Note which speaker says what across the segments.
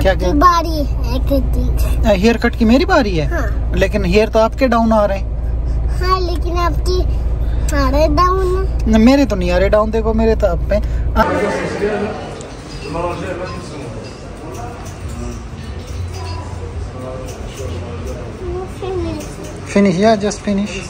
Speaker 1: क्या क्या
Speaker 2: बारी है?
Speaker 1: हेयर कट की मेरी बारी है।
Speaker 2: हाँ।
Speaker 1: लेकिन हेयर तो आपके डाउन आ रहे हैं।
Speaker 2: हाँ, लेकिन आपकी सारे डाउन है।
Speaker 1: मेरे तो नहीं आ रहे डाउन, देखो मेरे तो अप पे। फिनिश या जस्ट फिनिश।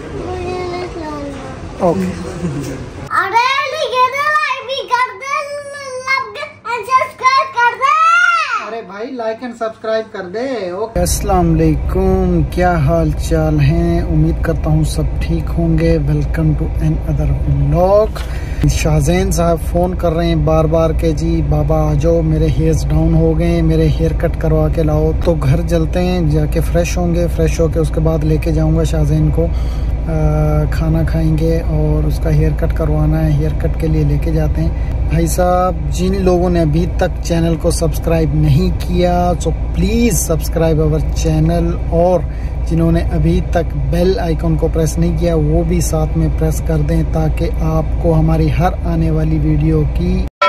Speaker 1: ओके।
Speaker 2: अरे लाइक भी कर दे, सब्सक्राइब कर दे।
Speaker 1: अरे भाई लाइक एंड सब्सक्राइब कर दे। ओके। अस्सलाम वालेकुम, क्या हाल चाल है? उम्मीद करता हूँ सब ठीक होंगे। Welcome to another vlog. Shahjain साहब फ़ोन कर रहे हैं बार बार के जी बाबा आ जाओ, मेरे हेयर्स डाउन हो गए, मेरे हेयर कट करवा के लाओ। तो घर चलते हैं, जाके फ्रेश होंगे, फ्रेश होके उसके बाद लेके जाऊंगा शाहजैन को, खाना खाएंगे और उसका हेयर कट करवाना है। हेयर कट के लिए लेके जाते हैं। भाई साहब, जिन लोगों ने अभी तक चैनल को सब्सक्राइब नहीं किया so please subscribe our channel, और जिन्होंने अभी तक बेल आइकन को प्रेस नहीं किया वो भी साथ में प्रेस कर दें, ताकि आपको हमारी हर आने वाली वीडियो की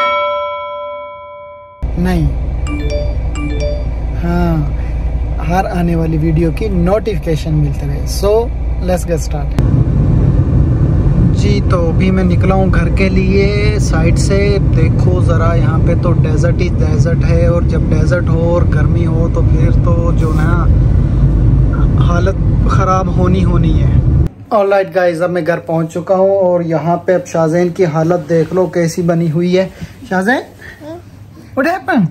Speaker 1: हर आने वाली वीडियो की नोटिफिकेशन मिलते रहे। सो लेट्स गेट स्टार्ट जी। तो अभी मैं निकला हूँ घर के लिए साइड से। देखो ज़रा, यहाँ पे तो डेजर्ट ही डेजर्ट है, और जब डेजर्ट हो और गर्मी हो तो फिर तो जो ना हालत ख़राब होनी है। ऑलराइट गाइस, अब मैं घर पहुँच चुका हूँ और यहाँ पे अब शाहजैन की हालत देख लो कैसी बनी हुई है। Shahzain, what happened?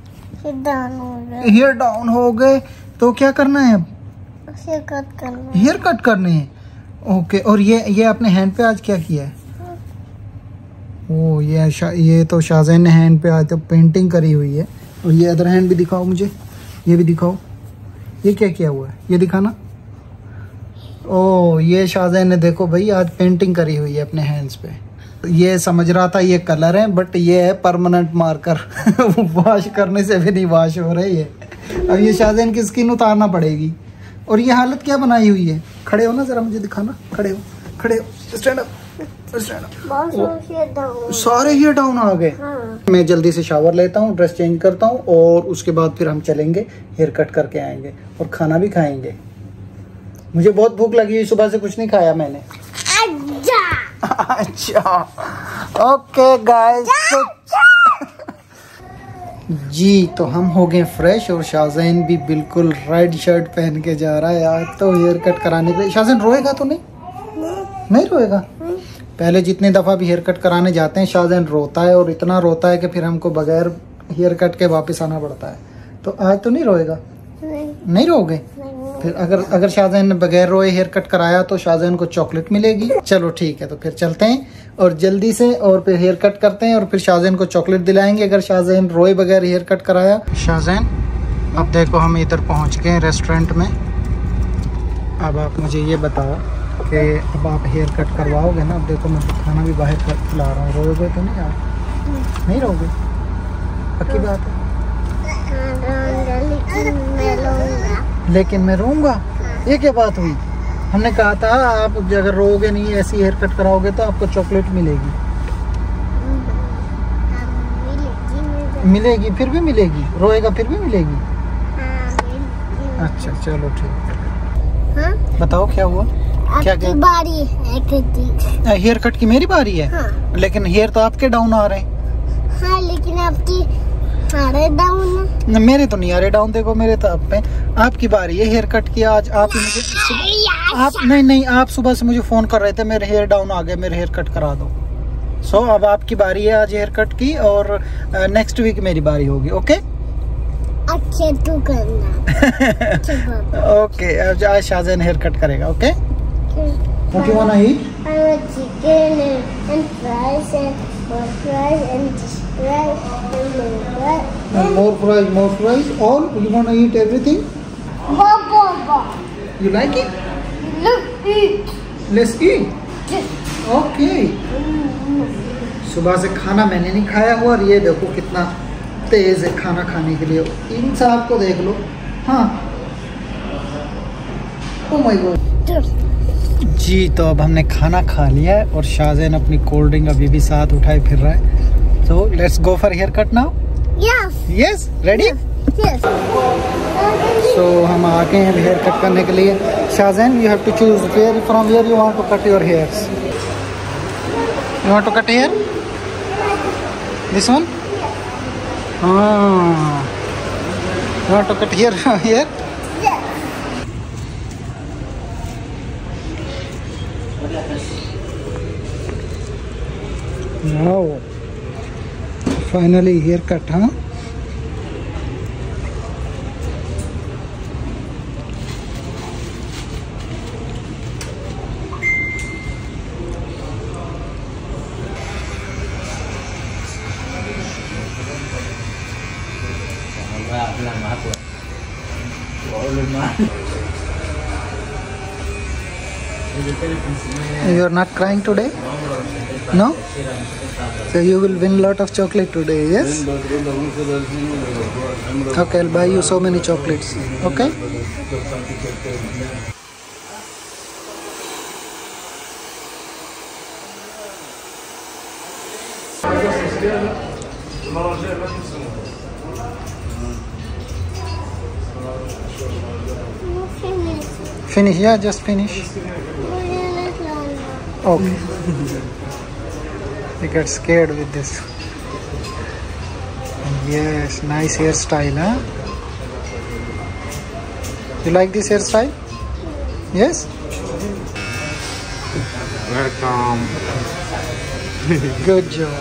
Speaker 1: Hair down हो गए, तो क्या करना है अब? हेयर कट करने हैं। ओके। और ये अपने हैंड पे आज क्या किया है? ओ ये तो शाहजैन ने हैंड पे आज तो पेंटिंग करी हुई है। और ये अदर हैंड भी दिखाओ मुझे, ये भी दिखाओ, ये क्या किया हुआ है, ये दिखाना। ओ ये शाहजैन ने देखो भाई आज पेंटिंग करी हुई है अपने हैंड्स पे। ये समझ रहा था ये कलर है, बट ये है परमानेंट मार्कर। वॉश करने से भी नहीं वॉश हो रही है। अब ये शाहजैन की स्किन उतारना पड़ेगी। और ये हालत क्या बनाई हुई है? खड़े हो ना, जरा मुझे दिखाना। खड़े हो, स्टैंड अप। सारे हेयर डाउन आ गए। हाँ। मैं जल्दी से शावर लेता हूँ, ड्रेस चेंज करता हूँ, और उसके बाद फिर हम चलेंगे, हेयर कट करके आएंगे और खाना भी खाएंगे। मुझे बहुत भूख लगी है, सुबह से कुछ नहीं खाया मैंने। अच्छा ओके गाइस जी। तो हम हो गए फ्रेश, और शाहजैन भी बिल्कुल रेड शर्ट पहन के जा रहा है आज तो हेयर कट कराने के लिए। शाहजैन रोएगा तो नहीं रोएगा? पहले जितनी दफ़ा भी हेयर कट कराने जाते हैं शाहजैन रोता है, और इतना रोता है कि फिर हमको बगैर हेयर कट के वापस आना पड़ता है। तो आज तो नहीं रोएगा? नहीं रोगे? फिर अगर शाहजैन ने बगैर रोए हेयर कट कराया तो शाहजैन को चॉकलेट मिलेगी। चलो ठीक है, तो फिर चलते हैं और जल्दी से, और फिर हेयर कट करते हैं और फिर शाहजैन को चॉकलेट दिलाएंगे अगर शाहजैन रोए बगैर हेयर कट कराया। शाहजैन, अब देखो हम इधर पहुंच गए रेस्टोरेंट में। अब आप मुझे ये बताओ कि अब आप हेयर कट करवाओगे ना? अब देखो मैं खाना भी बाहर खिला रहा हूँ, रोगे तो नहीं आप? नहीं रोगे? पक्की बात है? लेकिन मैं रोऊंगा? ये क्या बात हुई? हमने कहा था आप अगर रोगे नहीं, ऐसी हेयर कट कराओगे तो आपको चॉकलेट मिलेगी। मिलेगी फिर भी मिलेगी, रोएगा फिर भी मिलेगी। अच्छा चलो ठीक है। बताओ क्या हुआ? क्या
Speaker 2: बारी है?
Speaker 1: हेयर कट की मेरी बारी है।
Speaker 2: हाँ।
Speaker 1: लेकिन हेयर तो आपके डाउन आ रहे हैं।
Speaker 2: हाँ, लेकिन आपकी सारे डाउन है।
Speaker 1: मेरे तो नहीं आ रहे डाउन, देखो मेरे तो अप पे। आपकी बारी है हेयर कट की आज। आप नहीं, आप सुबह से मुझे फोन कर रहे थे मेरे हेयर डाउन आ गए, मेरे हेयर कट करा दो। सो अब आपकी बारी है आज हेयर कट की, और नेक्स्ट वीक मेरी बारी होगी। ओके?
Speaker 2: अच्छा तू करना।
Speaker 1: ओके, आज शाहजैन हेयर कट करेगा। Okay? What you wanna eat?
Speaker 2: I want chicken and fries and more fries and rice and
Speaker 1: more fries. All you wanna eat everything?
Speaker 2: Baba.
Speaker 1: You like it?
Speaker 2: Look, eat.
Speaker 1: Let's eat. Okay. सुबह से खाना मैंने नहीं खाया हुआ, और ये देखो कितना तेज है खाना खाने के लिए। इन साहब को देख लो। हाँ, ओ माय गॉड जी। तो अब हमने खाना खा लिया है, और शाहजैन अपनी कोल्ड ड्रिंक अभी भी साथ उठाए फिर रहा है। So let's go for hair cut now.
Speaker 2: Yes.
Speaker 1: Yes, ready?
Speaker 2: Yes.
Speaker 1: So हम आ गए हैं हेयर कट करने के लिए। Shahzain, you have to choose from where you want to cut your hairs. You want to cut hair this one? You want to cut here? Here?
Speaker 2: Yes.
Speaker 1: Wow. Finally haircut, huh? You are not crying today? No? So you will win lot of chocolate today, yes? Okay, I'll buy you so many chocolates. Okay? Finish, yeah, just finish. Okay. You get scared with this. Yes, nice hairstyle, huh? You like this hairstyle? Yes?
Speaker 3: Welcome.
Speaker 1: Good job.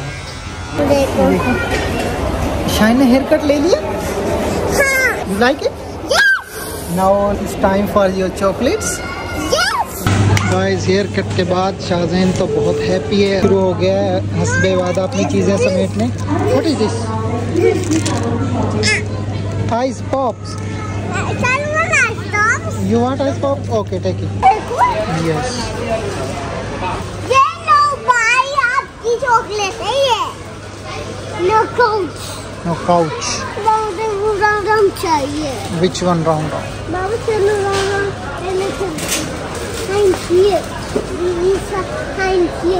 Speaker 1: Shine ने haircut ले लिया? You like it? Now it's time for your chocolates. Guys hair cut के बाद शाहजैन तो बहुत happy है। शुरू हो गया है हस्बे वादा अपनी चीजें समेटने। What is this? Ice pops. You want ice pops? Okay take it. Yes.
Speaker 2: ये लो भाई, आपकी चॉकलेट है ये। No couch.
Speaker 1: No couch.
Speaker 2: Round चाहिए।
Speaker 1: Which one round?
Speaker 2: बाबू चलो round. Thank you. Thank you.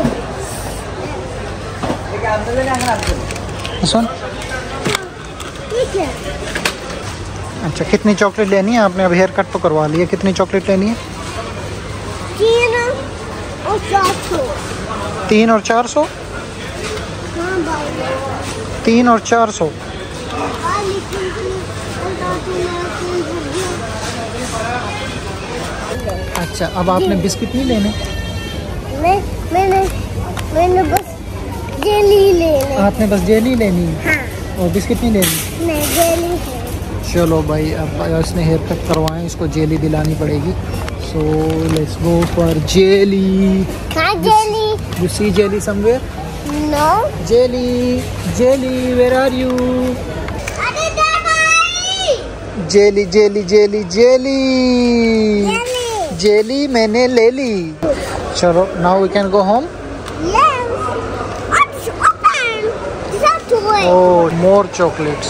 Speaker 1: This one?
Speaker 2: ठीक है।
Speaker 1: अच्छा, कितनी चॉकलेट लेनी है आपने? अब हेयर कट तो करवा लिया, कितनी चॉकलेट लेनी है?
Speaker 2: 3 और 400।
Speaker 1: 3 और 400?
Speaker 2: हाँ भाई।
Speaker 1: 3 और 400। अच्छा, अब आपने बिस्किट नहीं लेने?
Speaker 2: मैंने बस जेली लेनी।
Speaker 1: आपने बस जेली लेनी है?
Speaker 2: हाँ।
Speaker 1: और बिस्किट नहीं लेनी?
Speaker 2: नहीं, जेली।
Speaker 1: चलो भाई, अब इसने हेयर कट करवाएं, इसको जेली दिलानी पड़ेगी। So let's go for jelly.
Speaker 2: हाँ, jelly.
Speaker 1: You see jelly somewhere?
Speaker 2: No.
Speaker 1: Jelly, jelly, where are you?
Speaker 2: अरे भाई।
Speaker 1: Jelly, jelly, jelly, jelly, jelly मैंने ले ली। चलो, now we can go home. Oh, more chocolates.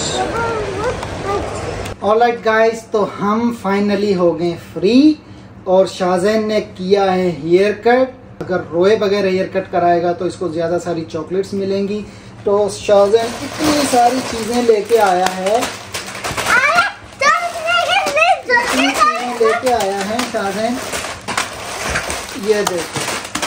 Speaker 1: Alright guys, तो हम finally हो गए फ्री और शाहजैन ने किया है हेयर कट। अगर रोए बगैर हेयर कट कराएगा तो इसको ज्यादा सारी चॉकलेट्स मिलेंगी। तो शाहजैन इतनी सारी चीजें लेके आया है, इतनी चीजें लेके आया है शाहजैन। ये देखो,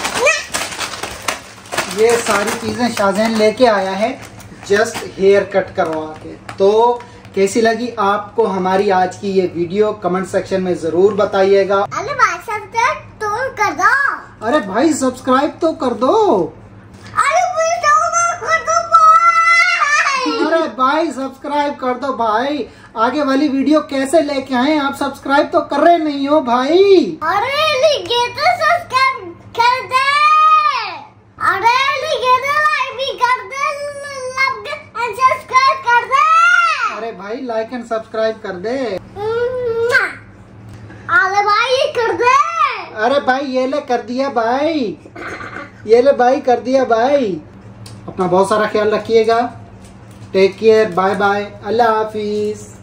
Speaker 1: ये सारी चीजें शाहजैन लेके आया है जस्ट हेयर कट करवा के। तो कैसी लगी आपको हमारी आज की ये वीडियो? कमेंट सेक्शन में जरूर बताइएगा।
Speaker 2: अरे भाई सब्सक्राइब तो कर दो।
Speaker 1: अरे भाई सब्सक्राइब तो कर दो।
Speaker 2: अरे कर दो भाई।
Speaker 1: अरे भाई सब्सक्राइब कर दो भाई। आगे वाली वीडियो कैसे लेके आए? आप सब्सक्राइब तो कर रहे नहीं हो भाई।
Speaker 2: अरे लिखे तो सब्सक्राइब कर दे। अरे लिखे तो लाइक भी कर दे, सब्सक्राइब कर दे।
Speaker 1: अरे भाई लाइक एंड सब्सक्राइब कर दे।
Speaker 2: अरे भाई ये कर दे।
Speaker 1: अरे भाई ये ले कर दिया भाई, ये ले भाई कर दिया भाई। अपना बहुत सारा ख्याल रखिएगा। टेक केयर, बाय बाय, अल्लाह हाफिज।